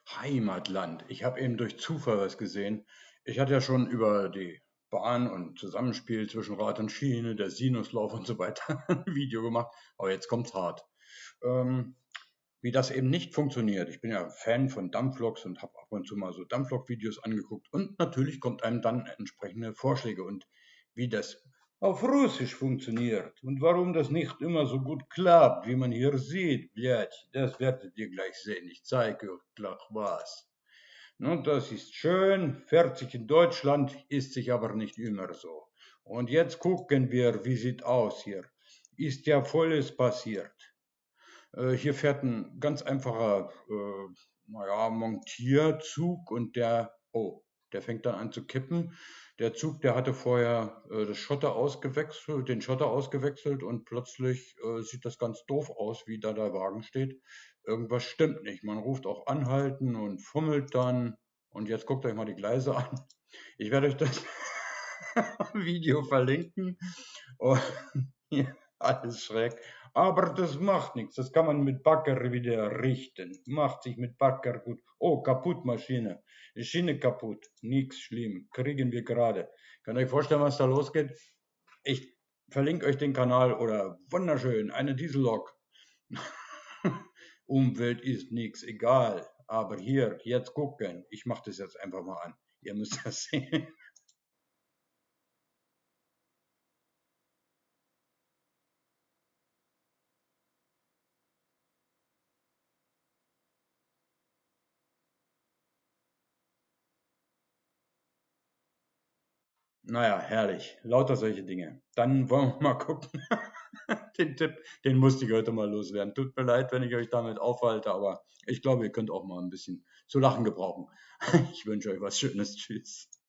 Heimatland. Ich habe eben durch Zufall was gesehen. Ich hatte ja schon über die Bahn und Zusammenspiel zwischen Rad und Schiene, der Sinuslauf und so weiter ein Video gemacht, aber jetzt kommt's hart. Ähm, Wie das eben nicht funktioniert. Ich bin ja Fan von Dampfloks und habe ab und zu mal so Dampflok-Videos angeguckt und natürlich kommt einem dann entsprechende Vorschläge und wie das auf Russisch funktioniert und warum das nicht immer so gut klappt, wie man hier sieht. Blядь, das werdet ihr gleich sehen. Ich zeige euch gleich was. Nun, das ist schön, fertig in Deutschland, ist sich aber nicht immer so. Und jetzt gucken wir, wie sieht aus hier. Ist ja volles passiert. Hier fährt ein ganz einfacher, naja, Montierzug und der fängt dann an zu kippen. Der Zug, der hatte vorher den Schotter ausgewechselt und plötzlich sieht das ganz doof aus, wie da der Wagen steht. Irgendwas stimmt nicht. Man ruft auch anhalten und fummelt dann. Und jetzt guckt euch mal die Gleise an. Ich werde euch das Video verlinken. Und ja, alles schräg. Aber das macht nichts. Das kann man mit Bagger wieder richten. Macht sich mit Bagger gut. Oh, kaputt Maschine. Schiene kaputt. Nix schlimm. Kriegen wir gerade. Könnt ihr euch vorstellen, was da losgeht? Ich verlinke euch den Kanal oder wunderschön, eine Diesellok. Umwelt ist nix, egal. Aber hier, jetzt gucken. Ich mache das jetzt einfach mal an. Ihr müsst das sehen. Naja, herrlich. Lauter solche Dinge. Dann wollen wir mal gucken. Den Tipp, den musste ich heute mal loswerden. Tut mir leid, wenn ich euch damit aufhalte, aber ich glaube, ihr könnt auch mal ein bisschen zu lachen gebrauchen. Ich wünsche euch was Schönes. Tschüss.